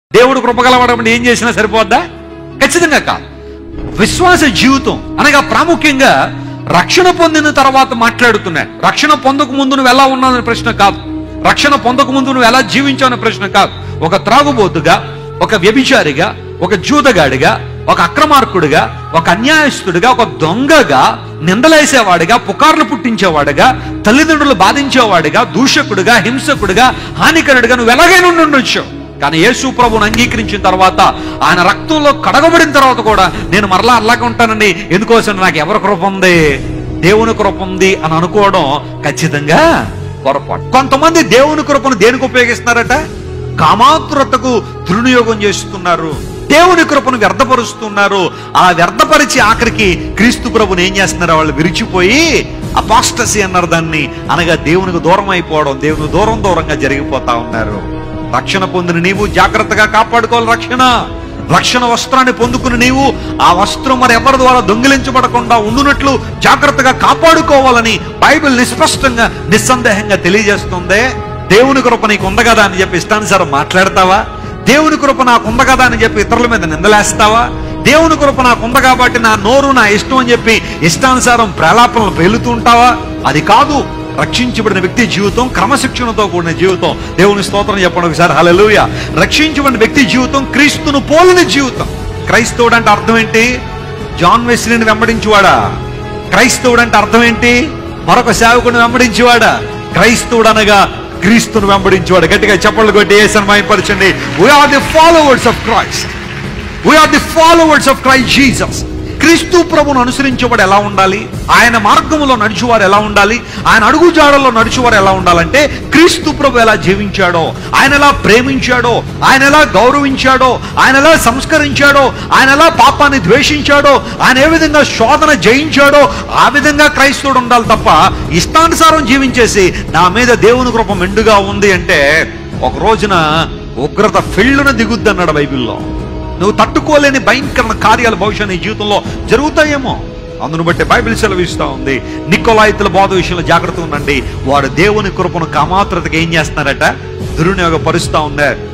దేవుడు కృపగలవాడమంటే ఏం చేసినా సరిపోద్దా? ఖచ్చితంగా కాదు. విశ్వాస జీవితం అనగా ప్రాముఖ్యంగా రక్షణ పొందిన తర్వాత మాట్లాడుతున్నాడు. రక్షణ పొందక ముందు నువ్వు ఎలా ఉన్నావనే ప్రశ్న కాదు, రక్షణ పొందక ముందు నువ్వు ఎలా జీవించావనే ప్రశ్న కాదు. ఒక త్రాగుబోతుగా, ఒక వ్యభిచారిగా, ఒక జూదగాడిగా, ఒక అక్రమార్కుడిగా, ఒక అన్యాయస్తుడిగా, ఒక దొంగగా, నిందలేసేవాడిగా, పుకార్లు పుట్టించేవాడిగా, తల్లిదండ్రులు బాధించేవాడిగా, దూషకుడిగా, హింసకుడిగా, హానికరుడిగా నువ్వు ఎలాగైనా ఉండొచ్చు. కానీ యేసు ప్రభువును అంగీకరించిన తర్వాత, ఆయన రక్తంలో కడగబడిన తర్వాత కూడా నేను మరలా అలాగే ఉంటానండి, ఎందుకోసం నాకు ఎవరి కృప ఉంది? దేవుని కృప ఉంది అని అనుకోవడం ఖచ్చితంగా పొరపాటు. కొంతమంది దేవుని కృపను దేనికి ఉపయోగిస్తున్నారట? కామాతురతకు దుర్వినియోగం చేస్తున్నారు, దేవుని కృపను వ్యర్థపరుస్తున్నారు. ఆ వ్యర్థపరిచి ఆఖరికి క్రీస్తు ప్రభుని ఏం చేస్తున్నారు? వాళ్ళు విరిచిపోయి అపాస్టసీ అన్నారు దాన్ని, అనగా దేవునికి దూరం అయిపోవడం, దేవునికి దూరంగా జరిగిపోతా ఉన్నారు. రక్షణ పొందిన నీవు జాగ్రత్తగా కాపాడుకోవాలి. రక్షణ వస్త్రాన్ని పొందుకుని నీవు ఆ వస్త్రం మరి ఎవరి ద్వారా దొంగిలించబడకుండా ఉండునట్లు జాగ్రత్తగా కాపాడుకోవాలని బైబిల్ నిస్పష్టంగా నిస్సందేహంగా తెలియజేస్తుంది. దేవుని కృప నీకు ఉంది కదా అని చెప్పి ఇష్టానుసారం మాట్లాడతావా? దేవుని కృప నాకు ఉంది కదా అని చెప్పి ఇతరుల మీద నిందలేస్తావా? దేవుని కృప నాకు ఉంది కాబట్టి నా నోరు నా ఇష్టం అని చెప్పి ఇష్టానుసారం ప్రేలాపనలు పేలుతూ ఉంటావా? అది కాదు. రక్షించబడిన వ్యక్తి జీవితం క్రమశిక్షణతో కూడిన జీవితం. దేవుని స్తోత్రం చెప్పండి ఒకసారి హల్లెలూయా. రక్షించబడిన వ్యక్తి జీవితం క్రీస్తును పోలిన జీవితం. క్రైస్తవుడు అంటే అర్థం ఏంటి? జాన్ వెస్లీని వెంబడించేవాడా? క్రైస్తవుడు అంటే అర్థం ఏంటి? మరొక సేవకుని వెంబడించేవాడా? క్రైస్తవుడు అనగా క్రీస్తును వెంబడించేవాడు. గట్టిగా చప్పట్లు కొట్టి యేసుని మహిమపరచండి. We are the followers of Christ. We are the followers of Christ Jesus. క్రీస్తు ప్రభువును అనుసరించేవాడు ఎలా ఉండాలి? ఆయన మార్గంలో నడిచేవారు ఎలా ఉండాలి? ఆయన అడుగుజాడల్లో నడిచేవారు ఎలా ఉండాలంటే క్రీస్తు ప్రభు ఎలా జీవించాడో, ఆయన ఎలా ప్రేమించాడో, ఆయన ఎలా గౌరవించాడో, ఆయన ఎలా సంస్కరించాడో, ఆయన ఎలా పాపాన్ని ద్వేషించాడో, ఆయన ఏ విధంగా శోధన జయించాడో ఆ విధంగా క్రైస్తవుడు ఉండాలి తప్ప ఇష్టానుసారం జీవించేసి నా మీద దేవుని కృప మెండుగా ఉంది అంటే ఒక రోజున ఉగ్రత ఫెళ్ళున దిగుద్ది అన్నాడు బైబిల్లో. నువ్వు తట్టుకోలేని భయంకర కార్యాలు బహుశా నీ జీవితంలో జరుగుతాయేమో. అందును బట్టి బైబిల్ సెలవిస్తూ ఉంది, నికోలాయితుల బోధ విషయంలో జాగ్రత్త ఉండండి. వారు దేవుని కృపను కామాత్రతకి ఏం చేస్తున్నారట? దుర్వినియోగపరుస్తూ ఉన్నారు.